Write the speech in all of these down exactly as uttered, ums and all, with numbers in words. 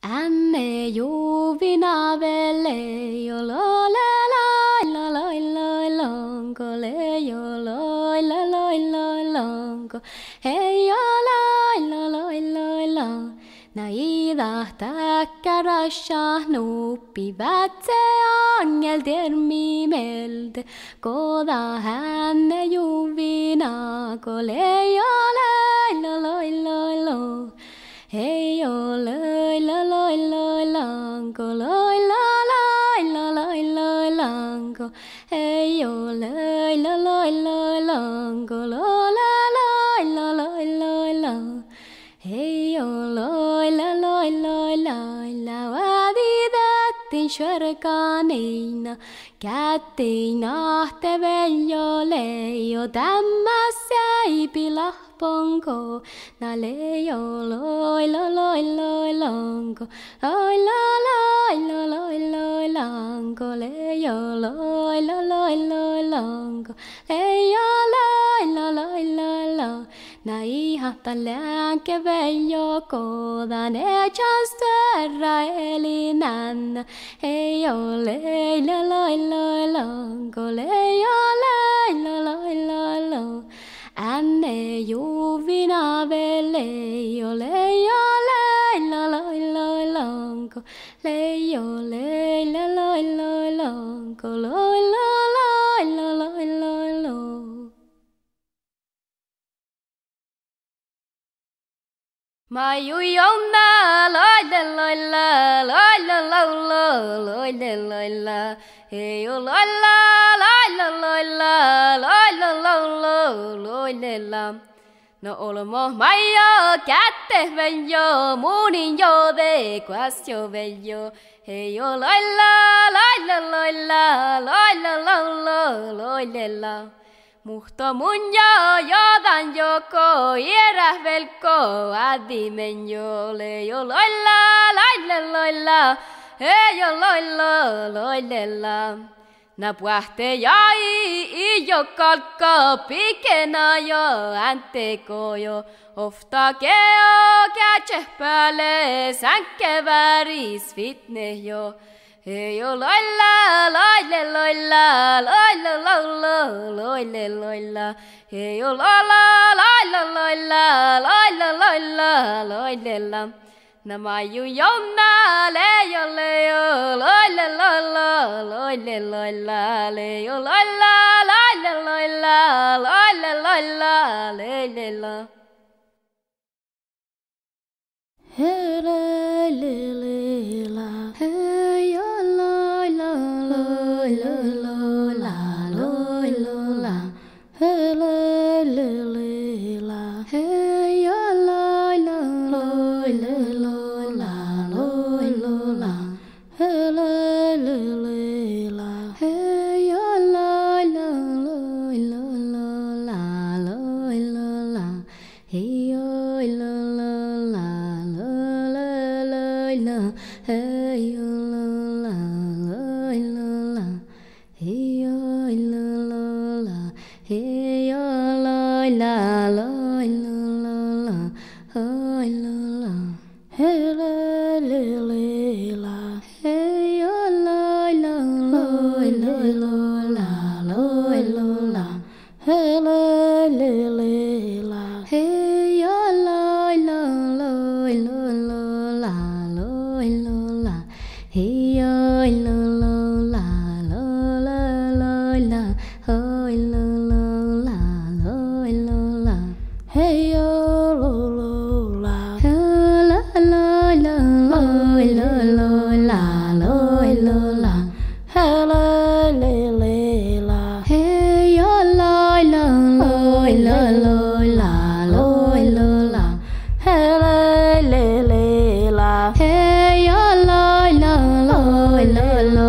Anne juvina vele jo lo la la la la la lonko le jo lo la la la lonko hei jo la la la la la naida täkkärässä nuppivat se angel termi melde koda hänne juvina kole jo la la la la la hei jo loi la loi loi lanko loi la loi la loi loi lanko hei jo loi la loi loi lanko loi la loi la loi loi la hei jo loi la loi loi loi la vadidattin sörkaneina kättiin ahte veljolle jo tämmäs jäi pilahponko na lejo loi la loi loi lanko loi la loi la loi loi lanko lejo loi la loi loi lanko lejo loi la loi loi la na ihata lääke veljo kodan echas terra elinän ei ole la loi loi lanko lejo loi la loi loi la Anne juvina vele jo lejo lei la loi loi lanko lejo lei la loi loi lanko loi la loi la loi loi lo Maju jonna loi la loi la loi la loi loi la loi la hei jo loi la loi la loi la loi la loi loi la no olmo maio kätte veljo muunin jo de quasio veljo hei jo loi la loi la loi la loi la loi loi la Muhto mun jo jodan joko ieräh velko adimen jo le jo loilla lailla loilla hei jo loilla loilla na puahte jai i jo kalkka pikena jo anteko jo ofta keo kätse päälle sänke väris fitne jo hei jo loilla loilla loilla loilla loilla loilla loilla hei jo loilla loilla loilla loilla loilla loilla Nämä ju jonna lejo lejo loilla loilla loilla loilla lejo loilla loilla loilla loilla loilla leilla Hele lila hey la la la la la la la hele lila hey la la la la la la hele lila hey la la la la la la hey la la la Hey la la la la hey la la la hey la la la la hey la la hey la la hey la la la la la hey la la hey la la la la Hey ơi la la la la la la la Hey la la la la la la Hey la la la la la la la la la la la Hey la la la Hey la la la la la la la la Hey la la la Hey la la la la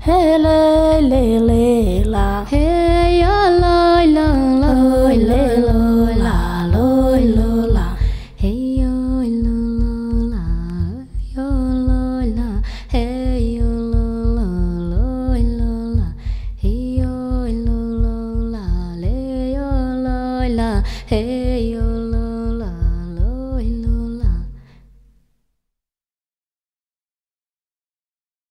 Hey le le le la. Hey yo loi la loi le loi la loi lo la. Hey yo lo lo la yo loi la. Hey yo lo lo loi lo la. Hey yo lo lo la le yo loi la. Hey yo